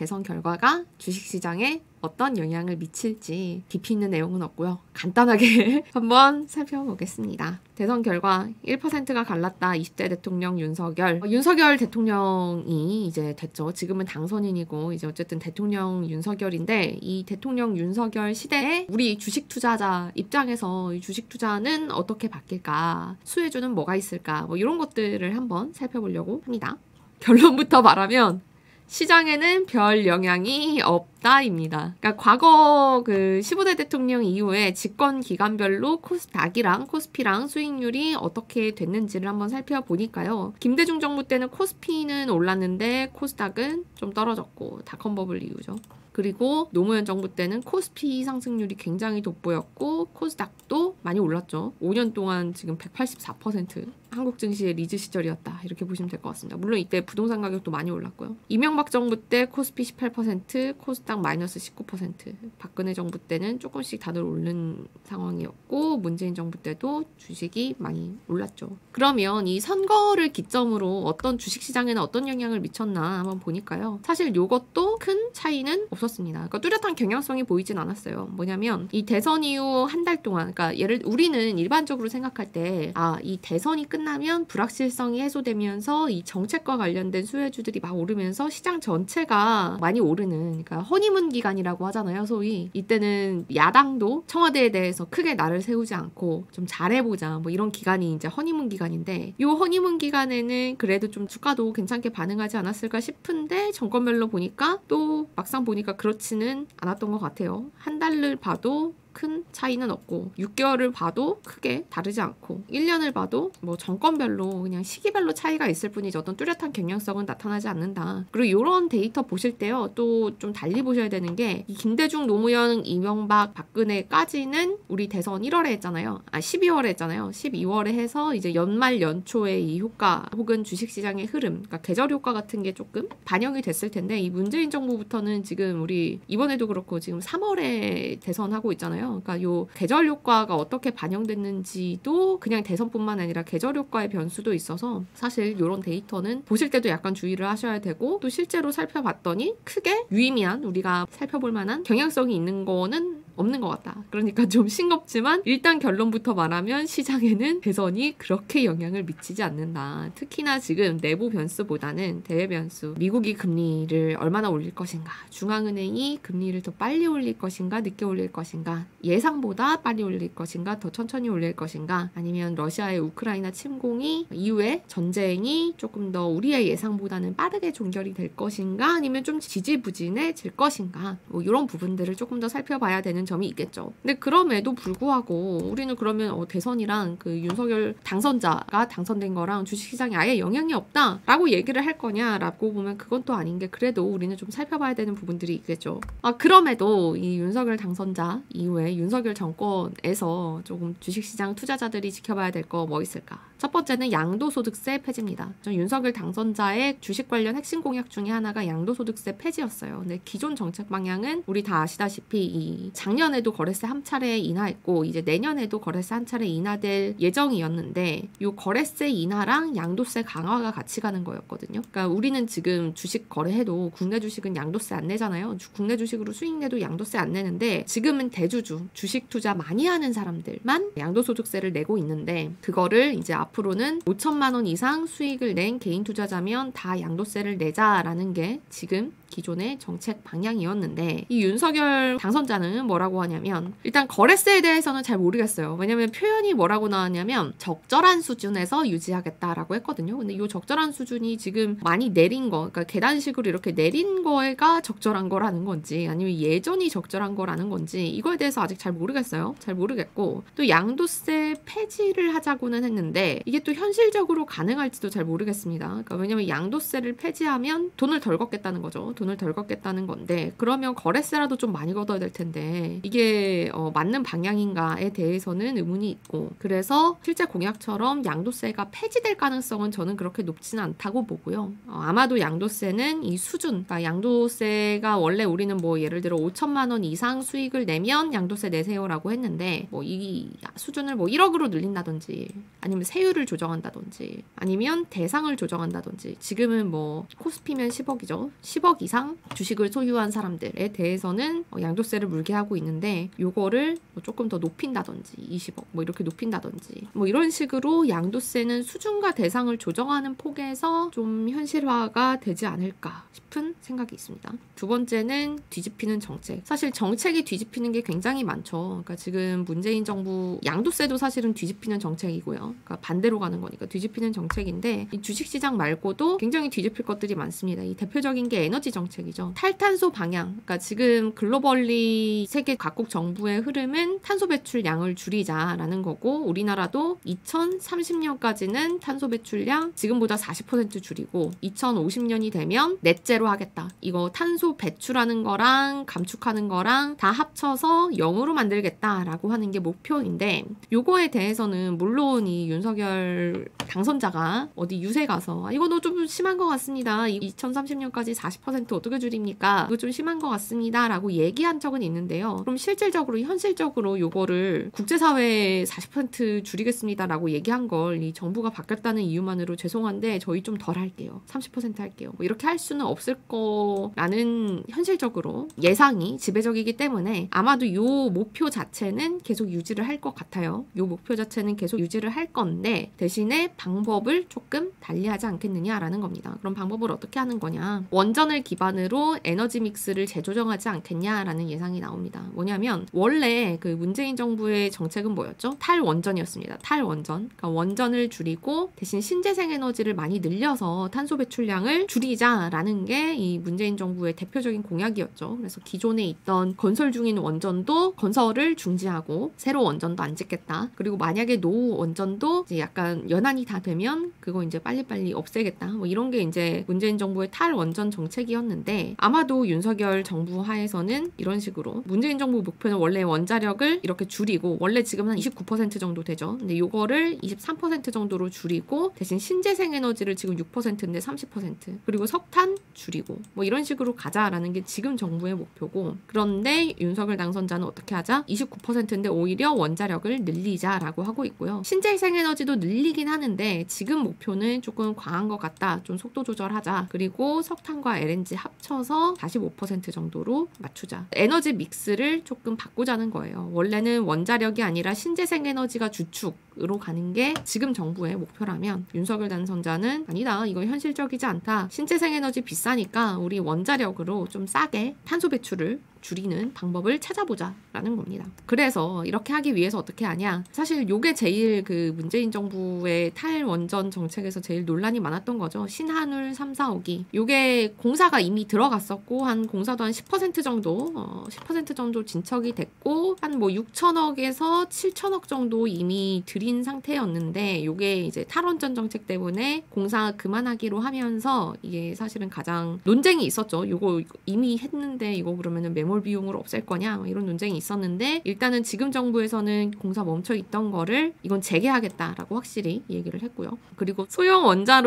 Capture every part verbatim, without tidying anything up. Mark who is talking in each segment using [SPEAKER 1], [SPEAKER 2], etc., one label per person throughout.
[SPEAKER 1] 대선 결과가 주식시장에 어떤 영향을 미칠지 깊이 있는 내용은 없고요. 간단하게 한번 살펴보겠습니다. 대선 결과 일 퍼센트가 갈랐다. 이십 대 대통령 윤석열. 어, 윤석열 대통령이 이제 됐죠. 지금은 당선인이고 이제 어쨌든 대통령 윤석열인데 이 대통령 윤석열 시대에 우리 주식 투자자 입장에서 이 주식 투자는 어떻게 바뀔까? 수혜주는 뭐가 있을까? 뭐 이런 것들을 한번 살펴보려고 합니다. 결론부터 말하면 시장에는 별 영향이 없다입니다. 그러니까 과거 그 십오 대 대통령 이후에 집권 기간별로 코스닥이랑 코스피랑 수익률이 어떻게 됐는지를 한번 살펴보니까요. 김대중 정부 때는 코스피는 올랐는데 코스닥은 좀 떨어졌고 닷컴버블 이후죠. 그리고 노무현 정부 때는 코스피 상승률이 굉장히 돋보였고 코스닥도 많이 올랐죠. 오 년 동안 지금 백팔십사 퍼센트 한국 증시의 리즈 시절이었다. 이렇게 보시면 될 것 같습니다. 물론 이때 부동산 가격도 많이 올랐고요. 이명박 정부 때 코스피 십팔 퍼센트, 코스닥 마이너스 십구 퍼센트. 박근혜 정부 때는 조금씩 다들 오른 상황이었고 문재인 정부 때도 주식이 많이 올랐죠. 그러면 이 선거를 기점으로 어떤 주식시장에는 어떤 영향을 미쳤나 한번 보니까요. 사실 이것도 큰 차이는 없었습니다. 그러니까 뚜렷한 경향성이 보이진 않았어요. 뭐냐면 이 대선 이후 한 달 동안, 그러니까 예를 우리는 일반적으로 생각할 때 아, 이 대선이 끝나면 불확실성이 해소되면서 이 정책과 관련된 수혜주들이 막 오르면서 시장 전체가 많이 오르는, 그러니까 허니문 기간이라고 하잖아요. 소위 이때는 야당도 청와대에 대해서 크게 날을 세우지 않고 좀 잘해보자 뭐 이런 기간이 이제 허니문 기간인데 이 허니문 기간에는 그래도 좀 주가도 괜찮게 반응하지 않았을까 싶은데 정권별로 보니까 또 막상 보니까 그렇지는 않았던 것 같아요. 한 달을 봐도 큰 차이는 없고 육 개월을 봐도 크게 다르지 않고 일 년을 봐도 뭐 정권별로 그냥 시기별로 차이가 있을 뿐이지 어떤 뚜렷한 경향성은 나타나지 않는다. 그리고 이런 데이터 보실 때요. 또 좀 달리 보셔야 되는 게 이 김대중, 노무현, 이명박, 박근혜까지는 우리 대선 일 월에 했잖아요. 아 십이월에 했잖아요. 십이월에 해서 이제 연말 연초에 이 효과 혹은 주식시장의 흐름, 그러니까 계절 효과 같은 게 조금 반영이 됐을 텐데 이 문재인 정부부터는 지금 우리 이번에도 그렇고 지금 삼월에 대선하고 있잖아요. 그러니까 요 계절 효과가 어떻게 반영됐는지도 그냥 대선뿐만 아니라 계절 효과의 변수도 있어서 사실 이런 데이터는 보실 때도 약간 주의를 하셔야 되고 또 실제로 살펴봤더니 크게 유의미한 우리가 살펴볼 만한 경향성이 있는 거는 없는 것 같다. 그러니까 좀 싱겁지만 일단 결론부터 말하면 시장에는 대선이 그렇게 영향을 미치지 않는다. 특히나 지금 내부 변수보다는 대외 변수, 미국이 금리를 얼마나 올릴 것인가, 중앙은행이 금리를 더 빨리 올릴 것인가 늦게 올릴 것인가, 예상보다 빨리 올릴 것인가 더 천천히 올릴 것인가, 아니면 러시아의 우크라이나 침공이 이후에 전쟁이 조금 더 우리의 예상보다는 빠르게 종결이 될 것인가, 아니면 좀 지지부진해질 것인가, 뭐 이런 부분들을 조금 더 살펴봐야 되는 점이 있겠죠. 근데 그럼에도 불구하고 우리는 그러면 어, 대선이랑 그 윤석열 당선자가 당선된 거랑 주식시장에 아예 영향이 없다라고 얘기를 할 거냐라고 보면 그건 또 아닌 게 그래도 우리는 좀 살펴봐야 되는 부분들이 있겠죠. 아 그럼에도 이 윤석열 당선자 이후에 윤석열 정권에서 조금 주식시장 투자자들이 지켜봐야 될 거 뭐 있을까? 첫 번째는 양도소득세 폐지입니다. 윤석열 당선자의 주식 관련 핵심 공약 중에 하나가 양도소득세 폐지였어요. 근데 기존 정책 방향은 우리 다 아시다시피 이 작년에도 거래세 한 차례 인하했고 이제 내년에도 거래세 한 차례 인하될 예정이었는데 이 거래세 인하랑 양도세 강화가 같이 가는 거였거든요. 그러니까 우리는 지금 주식 거래해도 국내 주식은 양도세 안 내잖아요. 국내 주식으로 수익 내도 양도세 안 내는데 지금은 대주주, 주식 투자 많이 하는 사람들만 양도소득세를 내고 있는데 그거를 이제 앞으로는 오천만 원 이상 수익을 낸 개인 투자자면 다 양도세를 내자라는 게 지금 기존의 정책 방향이었는데 이 윤석열 당선자는 뭐라고 하냐면 일단 거래세에 대해서는 잘 모르겠어요. 왜냐면 표현이 뭐라고 나왔냐면 적절한 수준에서 유지하겠다라고 했거든요. 근데 이 적절한 수준이 지금 많이 내린 거, 그러니까 계단식으로 이렇게 내린 거가 적절한 거라는 건지 아니면 예전이 적절한 거라는 건지 이거에 대해서 아직 잘 모르겠어요. 잘 모르겠고 또 양도세 폐지를 하자고는 했는데 이게 또 현실적으로 가능할지도 잘 모르겠습니다. 그러니까 왜냐면 양도세를 폐지하면 돈을 덜 걷겠다는 거죠. 돈을 덜 걷겠다는 건데 그러면 거래세라도 좀 많이 걷어야 될 텐데 이게 어, 맞는 방향인가에 대해서는 의문이 있고 그래서 실제 공약처럼 양도세가 폐지될 가능성은 저는 그렇게 높지는 않다고 보고요. 어, 아마도 양도세는 이 수준, 그러니까 양도세가 원래 우리는 뭐 예를 들어 오천만 원 이상 수익을 내면 양도세 내세요라고 했는데 뭐 이 수준을 뭐 일억으로 늘린다든지 아니면 세율을 조정한다든지 아니면 대상을 조정한다든지 지금은 뭐 코스피면 십억이죠. 십억 이상 이상 주식을 소유한 사람들에 대해서는 양도세를 물게 하고 있는데 요거를 뭐 조금 더 높인다든지 이십억 뭐 이렇게 높인다든지 뭐 이런 식으로 양도세는 수준과 대상을 조정하는 폭에서 좀 현실화가 되지 않을까 싶은 생각이 있습니다. 두 번째는 뒤집히는 정책. 사실 정책이 뒤집히는 게 굉장히 많죠. 그러니까 지금 문재인 정부 양도세도 사실은 뒤집히는 정책이고요. 그러니까 반대로 가는 거니까 뒤집히는 정책인데 이 주식시장 말고도 굉장히 뒤집힐 것들이 많습니다. 이 대표적인 게 에너지 정책이죠. 탈탄소 방향. 그러니까 지금 글로벌리 세계 각국 정부의 흐름은 탄소 배출량을 줄이자라는 거고 우리나라도 이천삼십 년까지는 탄소 배출량 지금보다 사십 퍼센트 줄이고 이천오십 년이 되면 넷제로 하겠다. 이거 탄소 배출하는 거랑 감축하는 거랑 다 합쳐서 영으로 만들겠다라고 하는 게 목표인데 요거에 대해서는 물론 이 윤석열 당선자가 어디 유세 가서 아, 이거 좀 심한 것 같습니다. 이천삼십 년까지 사십 퍼센트 어떻게 줄입니까? 이거 좀 심한 것 같습니다. 라고 얘기한 적은 있는데요. 그럼 실질적으로 현실적으로 요거를 국제사회에 사십 퍼센트 줄이겠습니다. 라고 얘기한 걸 이 정부가 바뀌었다는 이유만으로 죄송한데 저희 좀 덜 할게요. 삼십 퍼센트 할게요. 뭐 이렇게 할 수는 없을 거라는 현실적으로 예상이 지배적이기 때문에 아마도 요 목표 자체는 계속 유지를 할 것 같아요. 요 목표 자체는 계속 유지를 할 건데 대신에 방법을 조금 달리하지 않겠느냐라는 겁니다. 그럼 방법을 어떻게 하는 거냐? 원전을 기반으로 에너지 믹스를 재조정하지 않겠냐라는 예상이 나옵니다. 뭐냐면 원래 그 문재인 정부의 정책은 뭐였죠? 탈원전이었습니다. 탈원전. 그러니까 원전을 줄이고 대신 신재생 에너지를 많이 늘려서 탄소 배출량을 줄이자라는 게 이 문재인 정부의 대표적인 공약이었죠. 그래서 기존에 있던 건설 중인 원전도 건설을 중지하고 새로 원전도 안 짓겠다. 그리고 만약에 노후 원전도 이제 약간 연한이 다 되면 그거 이제 빨리빨리 없애겠다. 뭐 이런 게 이제 문재인 정부의 탈원전 정책이었는데 아마도 윤석열 정부 하에서는 이런 식으로 문재인 정부 목표는 원래 원자력을 이렇게 줄이고 원래 지금 한 이십구 퍼센트 정도 되죠. 근데 요거를 이십삼 퍼센트 정도로 줄이고 대신 신재생 에너지를 지금 육 퍼센트인데 삼십 퍼센트 그리고 석탄 줄이고 뭐 이런 식으로 가자라는 게 지금 정부의 목표고 그런데 윤석열 당선자는 어떻게 하자? 이십구 퍼센트인데 오히려 원자력을 늘리자라고 하고 있고요. 신재생 에너지도 늘리긴 하는데 지금 목표는 조금 과한 것 같다. 좀 속도 조절하자. 그리고 석탄과 엘엔지 합쳐서 사십오 퍼센트 정도로 맞추자. 에너지 믹스를 조금 바꾸자는 거예요. 원래는 원자력이 아니라 신재생 에너지가 주축으로 가는 게 지금 정부의 목표라면 윤석열 당선자는 아니다. 이건 현실적이지 않다. 신재생 에너지 비싸니까 우리 원자력으로 좀 싸게 탄소 배출을 줄이는 방법을 찾아보자 라는 겁니다. 그래서 이렇게 하기 위해서 어떻게 하냐? 사실 요게 제일 그 문재인 정부의 탈원전 정책에서 제일 논란이 많았던 거죠. 신한울 삼, 사억이 요게 공사가 이미 들어갔었고 한 공사도 한 십 퍼센트 정도 어, 십 퍼센트 정도 진척이 됐고 한 뭐 육천억에서 칠천억 정도 이미 들인 상태였는데 요게 이제 탈원전 정책 때문에 공사 그만하기로 하면서 이게 사실은 가장 논쟁이 있었죠. 요거 이미 했는데 이거 그러면은 매몰 비용을 없앨 거냐 이런 논쟁이 있었는데 일단은 지금 정부에서는 공사 멈춰 있던 거를 이건 재개하겠다라고 확실히 얘기를 했고요. 그리고 소형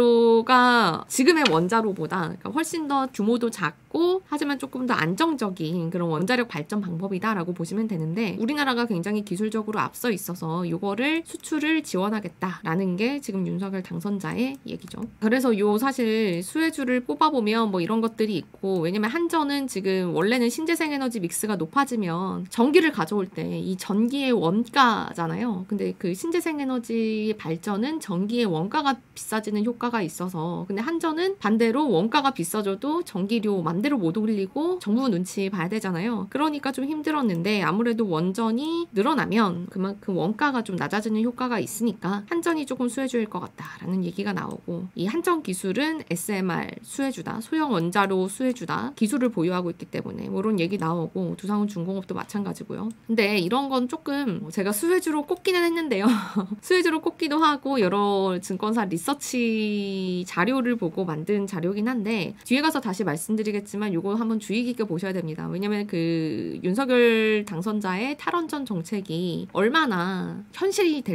[SPEAKER 1] 원자로가 지금의 원자로보다 그러니까 훨씬 더 규모도 작고 하지만 조금 더 안정적인 그런 원자력 발전 방법이다라고 보시면 되는데 우리나라가 굉장히 기술적으로 앞서 있어서 이거를 수출을 지원하겠다라는 게 지금 윤석열 당선자의 얘기죠. 그래서 요 사실 수혜주를 뽑아보면 뭐 이런 것들이 있고 왜냐면 한전은 지금 원래는 신재생 에너지 믹스가 높아지면 전기를 가져올 때 이 전기의 원가잖아요. 근데 그 신재생 에너지 발전은 전기의 원가가 비싸지는 효과가 있어서 근데 한전은 반대로 원가가 비싸져도 전기료 맘대로 못 올리고 정부 눈치 봐야 되잖아요. 그러니까 좀 힘들었는데 아무래도 원전이 늘어나면 그만큼 원가가 좀 낮아지는 효과가 있으니까 한전이 조금 수혜주일 것 같다라는 얘기가 나오고 이 한전 기술은 에스엠알 수혜주다. 소형 원자로 수혜주다. 기술을 보유하고 있기 때문에 뭐 이런 얘기 나오고 두산훈 중공업도 마찬가지고요. 근데 이런 건 조금 제가 수혜주로 꼽기는 했는데요. 수혜주로 꼽기도 하고 여러 증권사 리서치 자료를 보고 만든 자료긴 한데 뒤에 가서 다시 말씀드리겠지만 이거 한번 주의 깊게 보셔야 됩니다. 왜냐면 그 윤석열 당선자의 탈원전 정책이 얼마나 현실이 될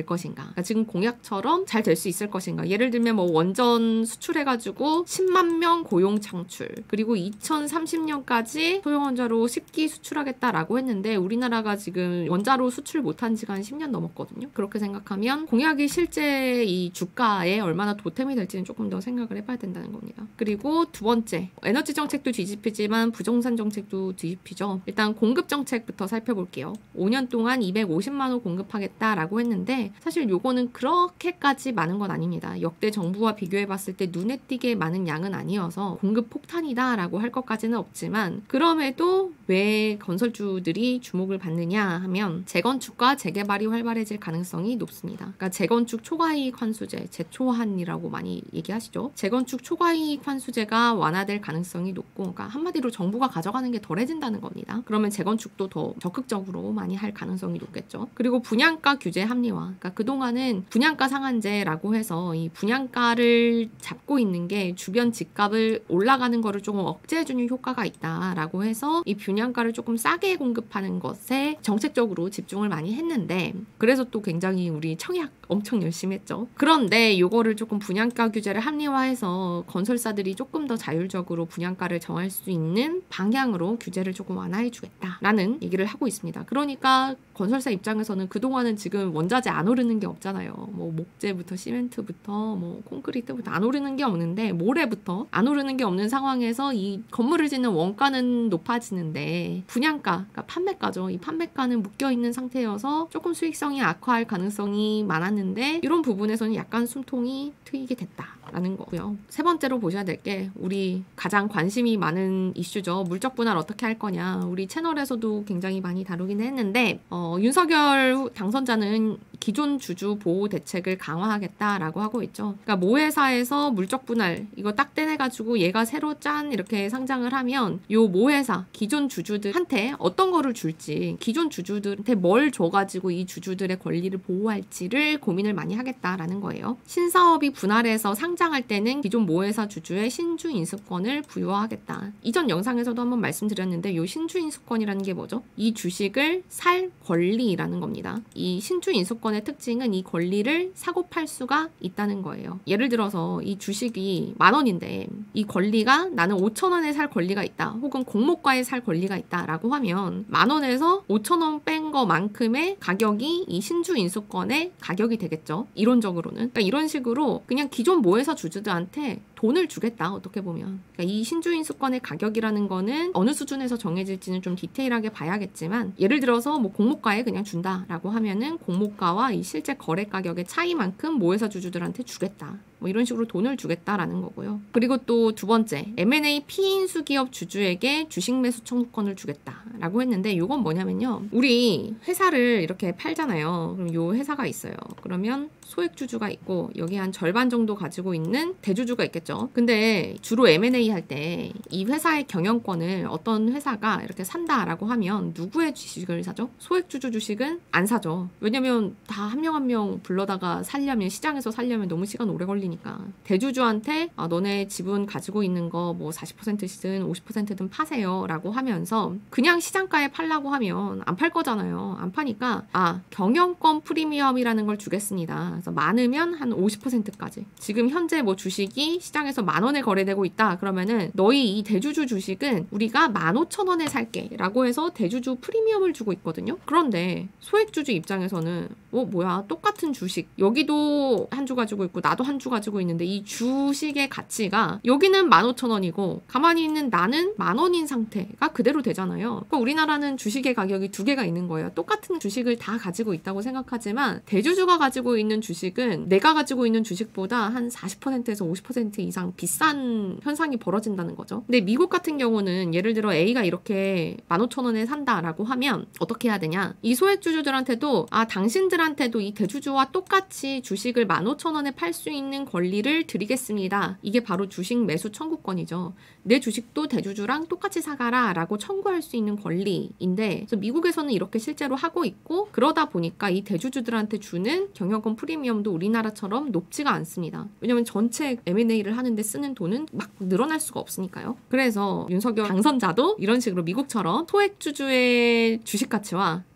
[SPEAKER 1] 것인가, 그러니까 지금 공약처럼 잘 될 수 있을 것인가. 예를 들면 뭐 원전 수출해가지고 십만 명 고용 창출, 그리고 이천삼십 년까지 소형원자로 십 기 수출하겠다라고 했는데 우리나라가 지금 원자로 수출 못한 지가 한 십 년 넘었거든요. 그렇게 생각하면 공약이 실제 이 주가에 얼마나 보탬이 될지는 조금 더 생각을 해봐야 된다는 겁니다. 그리고 두 번째, 에너지 정책도 뒤집히지만 부동산 정책도 뒤집히죠. 일단 공급 정책부터 살펴볼게요. 오 년 동안 이백오십만 호 공급하겠다라고 했는데 사실 요거는 그렇게까지 많은 건 아닙니다. 역대 정부와 비교해봤을 때 눈에 띄게 많은 양은 아니어서 공급 폭탄이다 라고 할 것까지는 없지만, 그럼에도 왜 건설주들이 주목을 받느냐 하면 재건축과 재개발이 활발해질 가능성이 높습니다. 그러니까 재건축 초과이익 환수제, 재초환이라고 많이 얘기하시죠. 재건축 초과이익 환수제가 완화될 가능성이 높고, 그러니까 한마디로 정부가 가져가는 게 덜해진다는 겁니다. 그러면 재건축도 더 적극적으로 많이 할 가능성이 높겠죠. 그리고 분양가 규제 합리화. 그러니까 그동안은 분양가 상한제라고 해서 이 분양가를 잡고 있는 게 주변 집값을 올라가는 거를 조금 억제해주는 효과가 있다라고 해서 이 분양가를 조금 싸게 공급하는 것에 정책적으로 집중을 많이 했는데, 그래서 또 굉장히 우리 청약 엄청 열심히 했죠. 그런데 요거를 조금 분양가 규제를 합리화해서 건설사들이 조금 더 자율적으로 분양가를 정할 수 있는 방향으로 규제를 조금 완화해주겠다라는 얘기를 하고 있습니다. 그러니까 건설사 입장에서는 그동안은 지금 원자재 안 오르는 게 없잖아요. 뭐 목재부터 시멘트부터 뭐 콘크리트부터 안 오르는 게 없는데, 모래부터 안 오르는 게 없는 상황에서 이 건물을 짓는 원가는 높아지는데 분양가, 그러니까 판매가죠. 이 판매가는 묶여있는 상태여서 조금 수익성이 악화할 가능성이 많았는데, 이런 부분에서는 약간 숨통이 트이게 됐다라는 거고요. 세 번째로 보셔야 될 게 우리 가장 관심이 많은 이슈죠. 물적 분할 어떻게 할 거냐. 우리 채널에서도 굉장히 많이 다루긴 했는데 어, 윤석열 당선자는 기존 주주 보호 대책을 강화하겠다라고 하고 있죠. 그러니까 모회사에서 물적 분할 이거 딱 떼내가지고 얘가 새로 짠 이렇게 상장을 하면 요 모회사 기존 주주들한테 어떤 거를 줄지, 기존 주주들한테 뭘 줘가지고 이 주주들의 권리를 보호할지를 고민을 많이 하겠다라는 거예요. 신사업이 분할해서 상장할 때는 기존 모회사 주주의 신주 인수권을 부여하겠다. 이전 영상에서도 한번 말씀드렸는데 요 신주 인수권이라는 게 뭐죠? 이 주식을 살 권리라는 겁니다. 이 신주 인수권의 특징은 이 권리를 사고 팔 수가 있다는 거예요. 예를 들어서 이 주식이 만 원인데 이 권리가 나는 오천 원에 살 권리가 있다, 혹은 공모가에 살 권리가 있다라고 하면 만 원에서 오천 원 뺀 거만큼의 가격이 이 신주 인수권의 가격이 되겠죠. 이론적으로는. 그러니까 이런 식으로 그냥 기존 모회사 주주들한테 돈을 주겠다, 어떻게 보면. 그러니까 이 신주인수권의 가격이라는 거는 어느 수준에서 정해질지는 좀 디테일하게 봐야겠지만, 예를 들어서 뭐 공모가에 그냥 준다라고 하면은 공모가와 이 실제 거래 가격의 차이만큼 모회사 주주들한테 주겠다, 뭐 이런 식으로 돈을 주겠다라는 거고요. 그리고 또 두 번째, 엠 앤 에이 피인수 기업 주주에게 주식 매수 청구권을 주겠다라고 했는데, 이건 뭐냐면요, 우리 회사를 이렇게 팔잖아요. 그럼 요 회사가 있어요. 그러면 소액 주주가 있고 여기 한 절반 정도 가지고 있는 대주주가 있겠죠. 근데 주로 엠 앤 에이 할 때 이 회사의 경영권을 어떤 회사가 이렇게 산다라고 하면 누구의 주식을 사죠? 소액 주주 주식은 안 사죠. 왜냐면 다 한 명 한 명 불러다가 살려면, 시장에서 살려면 너무 시간 오래 걸리니까 대주주한테 아, 너네 지분 가지고 있는 거 뭐 사십 퍼센트든 오십 퍼센트든 파세요 라고 하면서 그냥 시장가에 팔라고 하면 안 팔 거잖아요. 안 파니까 아, 경영권 프리미엄이라는 걸 주겠습니다. 그래서 많으면 한 오십 퍼센트까지. 지금 현재 뭐 주식이 시장에서 만 원에 거래되고 있다 그러면은 너희 이 대주주 주식은 우리가 만 오천 원에 살게 라고 해서 대주주 프리미엄을 주고 있거든요. 그런데 소액주주 입장에서는 어 뭐야, 똑같은 주식, 여기도 한 주 가지고 있고 나도 한 주 가지고 있는데 이 주식의 가치가 여기는 만 오천 원이고 가만히 있는 나는 만 원인 상태가 그대로 되잖아요. 그러니까 우리나라는 주식의 가격이 두 개가 있는 거예요. 똑같은 주식을 다 가지고 있다고 생각하지만 대주주가 가지고 있는 주식은 내가 가지고 있는 주식보다 한 사십 퍼센트에서 오십 퍼센트 이상 비싼 현상이 벌어진다는 거죠. 근데 미국 같은 경우는 예를 들어 A가 이렇게 만 오천 원에 산다라고 하면 어떻게 해야 되냐, 이 소액주주들한테도 아, 당신들한테도 이 대주주와 똑같이 주식을 만 오천 원에 팔 수 있는 권리를 드리겠습니다. 이게 바로 주식 매수 청구권이죠. 내 주식도 대주주랑 똑같이 사가라 라고 청구할 수 있는 권리인데, 그래서 미국에서는 이렇게 실제로 하고 있고, 그러다 보니까 이 대주주들한테 주는 경영권 프리미엄도 우리나라처럼 높지가 않습니다. 왜냐면 전체 엠 앤 에이를 하는데 쓰는 돈은 막 늘어날 수가 없으니까요. 그래서 윤석열 당선자도 이런 식으로 미국처럼 소액주주의 주식 가치와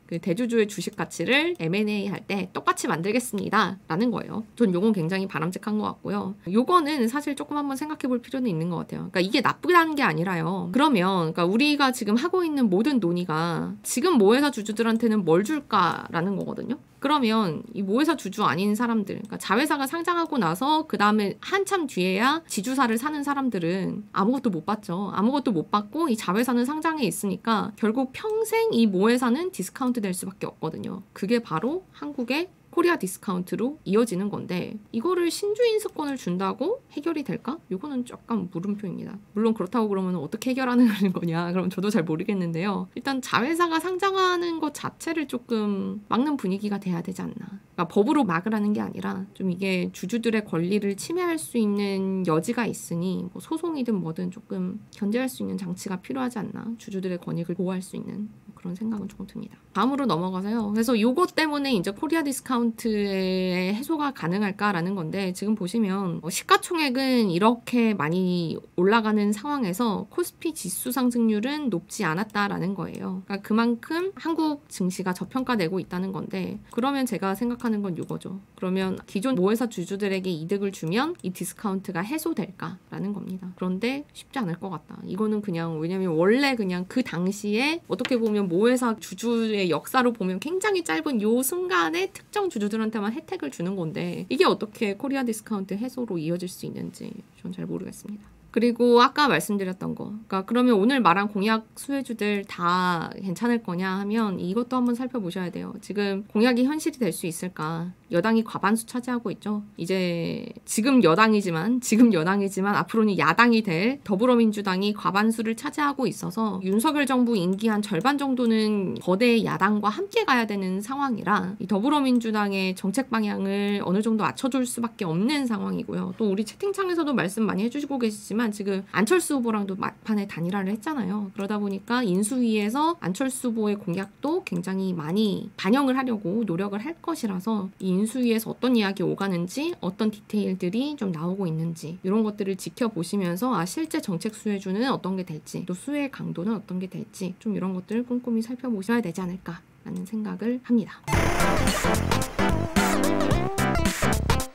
[SPEAKER 1] 그 대주주의 주식 가치를 엠 앤 에이 할 때 똑같이 만들겠습니다 라는 거예요. 전 요건 굉장히 바람직한 것 같고요. 요거는 사실 조금 한번 생각해 볼 필요는 있는 것 같아요. 그러니까 이게 나쁘다는 게 아니라요. 그러면 그러니까 우리가 지금 하고 있는 모든 논의가 지금 모회사 주주들한테는 뭘 줄까라는 거거든요. 그러면 이 모회사 주주 아닌 사람들, 그러니까 자회사가 상장하고 나서 그 다음에 한참 뒤에야 지주사를 사는 사람들은 아무것도 못 받죠. 아무것도 못 받고 이 자회사는 상장해 있으니까 결국 평생 이 모회사는 디스카운트 될 수밖에 없거든요. 그게 바로 한국의 코리아 디스카운트로 이어지는 건데 이거를 신주인수권을 준다고 해결이 될까? 이거는 약간 물음표입니다. 물론 그렇다고 그러면 어떻게 해결하는 거냐? 그럼 저도 잘 모르겠는데요. 일단 자회사가 상장하는 것 자체를 조금 막는 분위기가 돼야 되지 않나. 그러니까 법으로 막으라는 게 아니라 좀 이게 주주들의 권리를 침해할 수 있는 여지가 있으니 뭐 소송이든 뭐든 조금 견제할 수 있는 장치가 필요하지 않나. 주주들의 권익을 보호할 수 있는 그런 생각은 조금 듭니다. 다음으로 넘어가서요. 그래서 요거 때문에 이제 코리아 디스카운트의 해소가 가능할까라는 건데 지금 보시면 시가총액은 이렇게 많이 올라가는 상황에서 코스피 지수 상승률은 높지 않았다라는 거예요. 그러니까 그만큼 한국 증시가 저평가되고 있다는 건데 그러면 제가 생각하는 건 이거죠. 그러면 기존 모회사 주주들에게 이득을 주면 이 디스카운트가 해소될까라는 겁니다. 그런데 쉽지 않을 것 같다. 이거는 그냥 왜냐면 원래 그냥 그 당시에 어떻게 보면 모회사 주주의 역사로 보면 굉장히 짧은 요 순간에 특정 주주들한테만 혜택을 주는 건데 이게 어떻게 코리아 디스카운트 해소로 이어질 수 있는지 전 잘 모르겠습니다. 그리고 아까 말씀드렸던 거 그러니까 그러면 오늘 말한 공약 수혜주들 다 괜찮을 거냐 하면 이것도 한번 살펴보셔야 돼요. 지금 공약이 현실이 될 수 있을까? 여당이 과반수 차지하고 있죠. 이제 지금 여당이지만 지금 여당이지만 앞으로는 야당이 될 더불어민주당이 과반수를 차지하고 있어서 윤석열 정부 임기 한 절반 정도는 거대 야당과 함께 가야 되는 상황이라 이 더불어민주당의 정책 방향을 어느 정도 맞춰줄 수밖에 없는 상황이고요. 또 우리 채팅창에서도 말씀 많이 해주시고 계시지만 지금 안철수 후보랑도 막판에 단일화를 했잖아요. 그러다 보니까 인수위에서 안철수 후보의 공약도 굉장히 많이 반영을 하려고 노력을 할 것이라서 이 인수위에서 어떤 이야기 오가는지 어떤 디테일들이 좀 나오고 있는지 이런 것들을 지켜보시면서 아 실제 정책 수혜주는 어떤 게 될지 또 수혜 강도는 어떤 게 될지 좀 이런 것들을 꼼꼼히 살펴보셔야 되지 않을까라는 생각을 합니다.